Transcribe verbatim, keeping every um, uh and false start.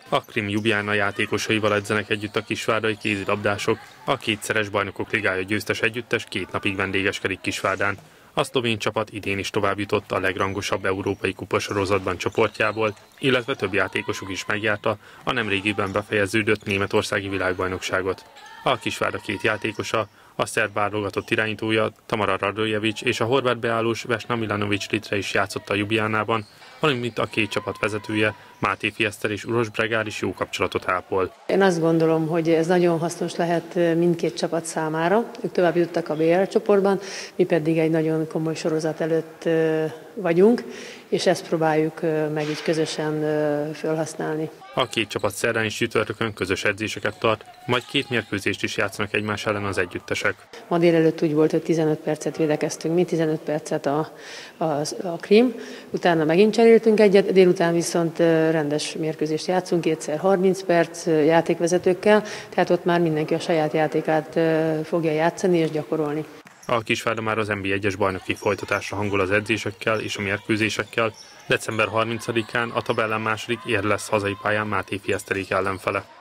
A Krim Ljubljana játékosaival edzenek együtt a kisvárdai kézilabdások. A kétszeres Bajnokok Ligája győztes együttes két napig vendégeskedik Kisvárdán. A szlovén csapat idén is továbbjutott a legrangosabb európai kupasorozatban csoportjából, illetve több játékosuk is megjárta a nemrégiben befejeződött németországi világbajnokságot. A Kisvárda két játékosa, a szerb válogatott irányítója Tamara Raduljevic és a horvát beállós Vesna Milanovic Litre is játszott a Ljubljánában, valamint a két csapat vezetője, Máté Fieszter és Uroš Bregár is jó kapcsolatot ápol. Én azt gondolom, hogy ez nagyon hasznos lehet mindkét csapat számára. Ők tovább jutottak a bé el csoportban, mi pedig egy nagyon komoly sorozat előtt vagyunk, és ezt próbáljuk meg így közösen felhasználni. A két csapat szerdán és csütörtökön közös edzéseket tart, majd két mérkőzést is játszanak egymás ellen az együttesek. Ma délelőtt úgy volt, hogy tizenöt percet védekeztünk, mi tizenöt percet a, a, a Krim, utána megint cseréltünk egyet, délután viszont rendes mérkőzést játszunk, kétszer harminc perc játékvezetőkkel, tehát ott már mindenki a saját játékát fogja játszani és gyakorolni. A Kisvárda már az en bé egyes bajnoki folytatásra hangol az edzésekkel és a mérkőzésekkel. december harmincadikán a tabellán második Ér lesz hazai pályán Máté Fieszterék ellenfele.